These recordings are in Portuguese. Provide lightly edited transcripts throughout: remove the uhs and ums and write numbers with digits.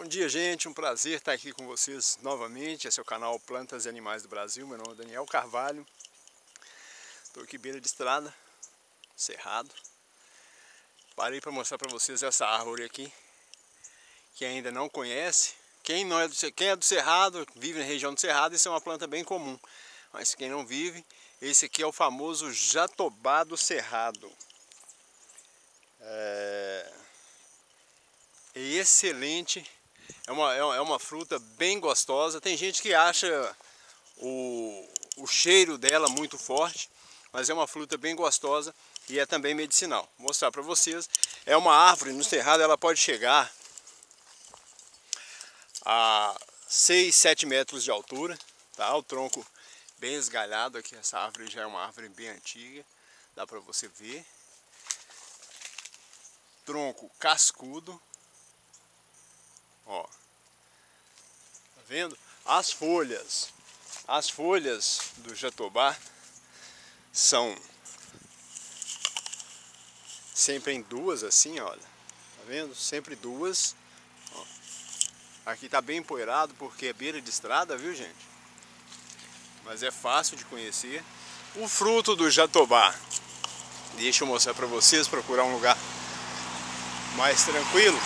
Bom dia, gente, um prazer estar aqui com vocês novamente. Esse é o canal Plantas e Animais do Brasil. Meu nome é Daniel Carvalho. Estou aqui beira de estrada, cerrado. Parei para mostrar para vocês essa árvore aqui, que ainda não conhece. Quem é do Cerrado, vive na região do Cerrado, isso é uma planta bem comum. Mas quem não vive, esse aqui é o famoso jatobá do Cerrado. É excelente. É uma fruta bem gostosa. Tem gente que acha o cheiro dela muito forte, mas é uma fruta bem gostosa e é também medicinal. Vou mostrar para vocês. É uma árvore no cerrado, ela pode chegar a 6, 7 metros de altura, tá? O tronco bem esgalhado aqui. Essa árvore já é uma árvore bem antiga, dá para você ver. Tronco cascudo. Ó, tá vendo? As folhas do jatobá são sempre em duas assim, olha. Tá vendo? Sempre duas. Ó. Aqui tá bem empoeirado porque é beira de estrada, viu, gente? Mas é fácil de conhecer. O fruto do jatobá. Deixa eu mostrar para vocês, procurar um lugar mais tranquilo.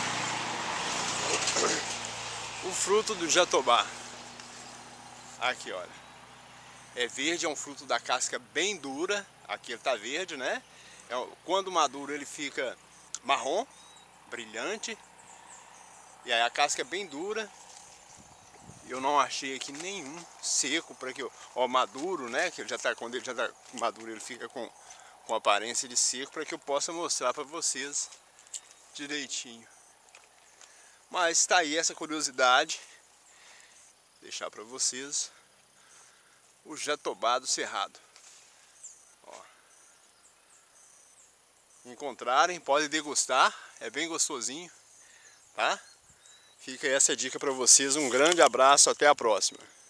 O fruto do jatobá, aqui olha, é verde, é um fruto da casca bem dura. Aqui ele está verde, né? Quando maduro ele fica marrom, brilhante. E aí a casca é bem dura. Eu não achei aqui nenhum seco para que ó, maduro, né? Que ele já tá, quando ele já está maduro ele fica com aparência de seco, para que eu possa mostrar para vocês direitinho. Mas está aí essa curiosidade, deixar para vocês o jatobá do Cerrado. Ó. Encontrarem, podem degustar, é bem gostosinho, tá? Fica essa dica para vocês, um grande abraço, até a próxima.